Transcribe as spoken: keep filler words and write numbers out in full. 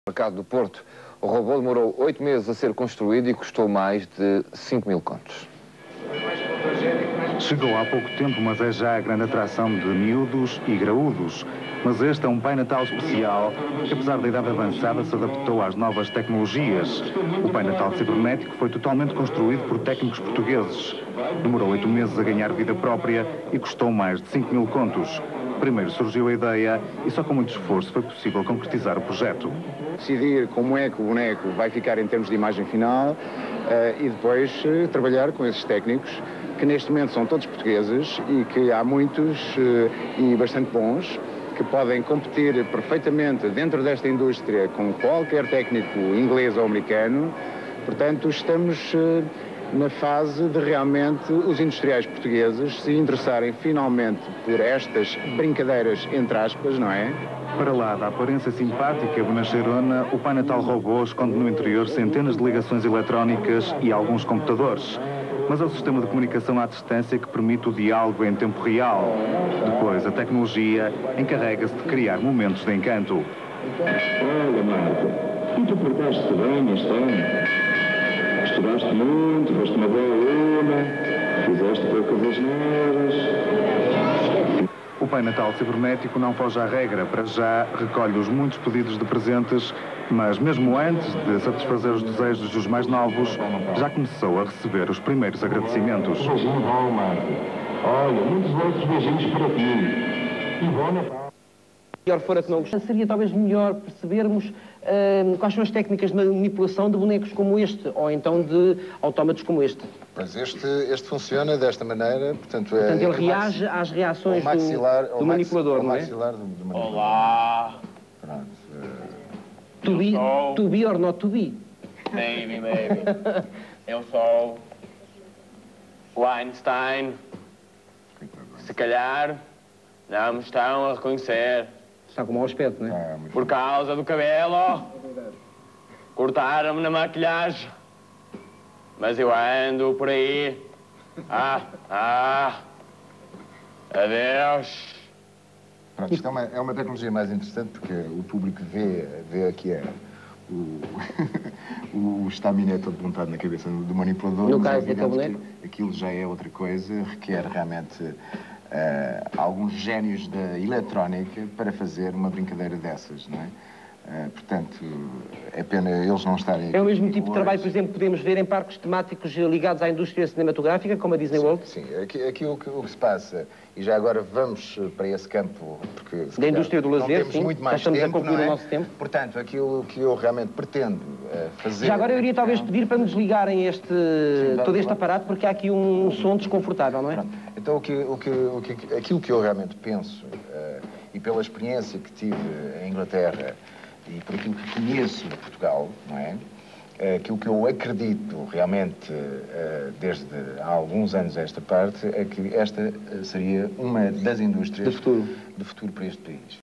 No mercado do Porto, o robô demorou oito meses a ser construído e custou mais de cinco mil contos. Chegou há pouco tempo, mas é já a grande atração de miúdos e graúdos. Mas este é um Pai Natal especial que, apesar da idade avançada, se adaptou às novas tecnologias. O Pai Natal cibernético foi totalmente construído por técnicos portugueses. Demorou oito meses a ganhar vida própria e custou mais de cinco mil contos. Primeiro surgiu a ideia e só com muito esforço foi possível concretizar o projeto. Decidir como é que o boneco vai ficar em termos de imagem final uh, e depois uh, trabalhar com esses técnicos que neste momento são todos portugueses e que há muitos uh, e bastante bons que podem competir perfeitamente dentro desta indústria com qualquer técnico inglês ou americano. Portanto, estamos uh, na fase de realmente os industriais portugueses se interessarem finalmente por estas brincadeiras, entre aspas, não é? Para lá da aparência simpática bonacheirona, o Pai Natal robô esconde no interior centenas de ligações eletrónicas e alguns computadores. Mas é o sistema de comunicação à distância que permite o diálogo em tempo real. Depois, a tecnologia encarrega-se de criar momentos de encanto. Olha, Marta, e tu portaste bem este ano? Estudaste muito, foste uma boa aluna, fizeste poucas asneiras. O Pai Natal cibernético não foge à regra. Para já recolhe os muitos pedidos de presentes, mas mesmo antes de satisfazer os desejos dos mais novos, já começou a receber os primeiros agradecimentos. Um beijinho bom, Marta. Olha, muitos outros beijinhos para ti. E bom Natal. Melhor fora que não seria talvez melhor percebermos uh, quais são as técnicas de manipulação de bonecos como este, ou então de autómatos como este. Pois este, este funciona desta maneira, portanto... Portanto, é, ele é reage max, às reações maxilar, do, do manipulador, não é? Do, do manipulador. Olá! Pronto. To be, sou... to be or not to be? Baby, baby. Eu sou o Einstein. Se calhar não me estão a reconhecer. Está com mau aspecto, não é? Ah, Por causa do cabelo. Cortaram-me na maquilhagem. Mas eu ando por aí. Ah, ah. Adeus. Pronto, isto é uma, é uma tecnologia mais interessante porque o público vê, vê aqui é, o, o estaminé todo montado na cabeça do manipulador. No mas é caso daquele evidente boneco? que aquilo já é outra coisa, requer realmente uh, alguns génios da eletrónica para fazer uma brincadeira dessas, não é? Uh, portanto, é pena eles não estarem aqui. É o mesmo tipo de hoje. trabalho, por exemplo, que podemos ver em parques temáticos ligados à indústria cinematográfica, como a Disney Sim, World? sim. Aqui, aqui o, que, o que se passa, e já agora vamos para esse campo, porque se Da calhar indústria do não lazer, temos sim, muito já mais estamos a tempo, concluir não é? o nosso tempo. Portanto, aquilo que eu realmente pretendo uh, fazer... Já agora eu iria talvez pedir para me desligarem este, Sim, todo este claro. aparato, porque há aqui um som desconfortável, não é? Pronto. Então, o que, o que, o que, aquilo que eu realmente penso, uh, e pela experiência que tive em Inglaterra, e por aquilo que conheço de Portugal, não é? Aquilo que eu acredito realmente desde há alguns anos esta parte é que esta seria uma das indústrias de futuro, de futuro para este país.